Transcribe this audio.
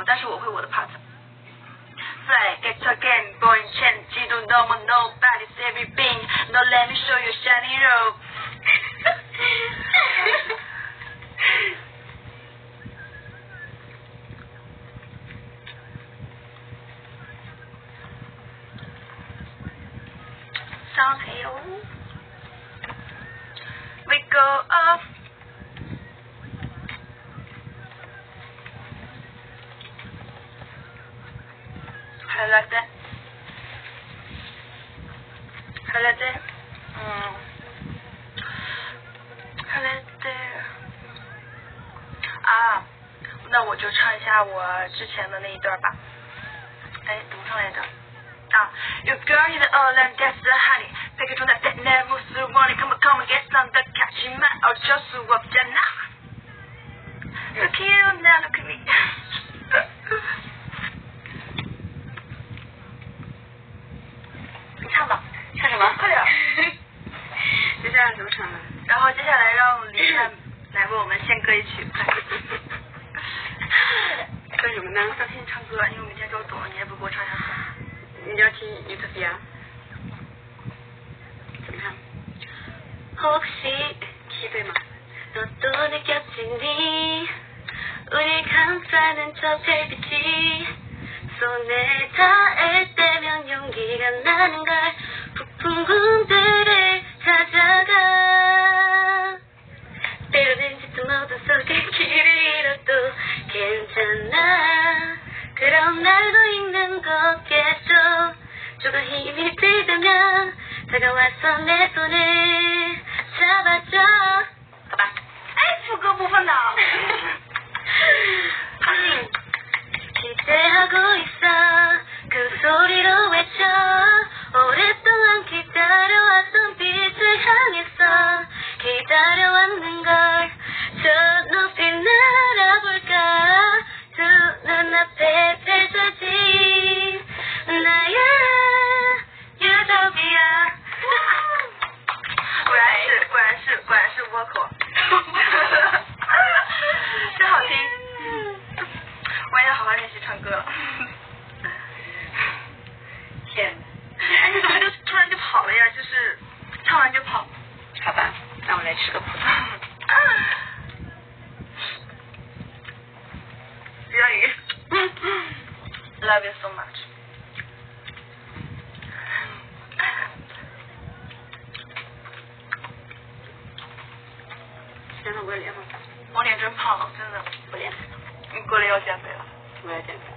么，但是我会我的 part。Fly, get again, boy, chen, 지도 너무 nobody's everything. No, let me show you shining road. 上海哟 ，We go up. I like that. I like that. I like that. 啊，那我就唱一下我之前的那一段吧。哎，怎么唱来着？啊 ，Your girl is all and that's the honey. 되게 좋은 때 내 모습 원해. Come on, come on, get some. 더 같지만 어쩔 수 없잖아. Look at you now, look at me. 你唱吧，唱什么？快点。 接下来怎么唱呢？ 然后接下来让李灿来为我们献歌一曲。 歌什么呢？ 我想听你唱歌，因为我明天周总，你也不给我唱下歌。 你要听于特菲亚。怎么唱？ 혹시 키드만 너도 느꼈지니 우리 감싸는 저 별빛이 손에 닿을 때면 용기가 나는 걸 부푼 꿈들을 찾아가 때로는 짙은 어둠 속에 길을 잃어도 괜찮아 그럼 날도 있는 거겠죠 조금 힘이 들다면 다가와서 내 손을 잡아줘 好吧哎副歌部分呢 기대하고 있어 그 소리로 외쳐 오랫동안 기다려왔던 빛을 향해서 기다려왔는 걸 저 높이 날아볼까 두 눈앞에 펼쳐진 나의 유토피아 果然是倭寇真好听我也要好好练习唱歌了天哎你怎么就突然就跑了呀就是唱完就跑好吧让我来吃个葡萄热语 Love you so much 现在我脸好大我脸真胖真的我脸你过来要减肥了我要减肥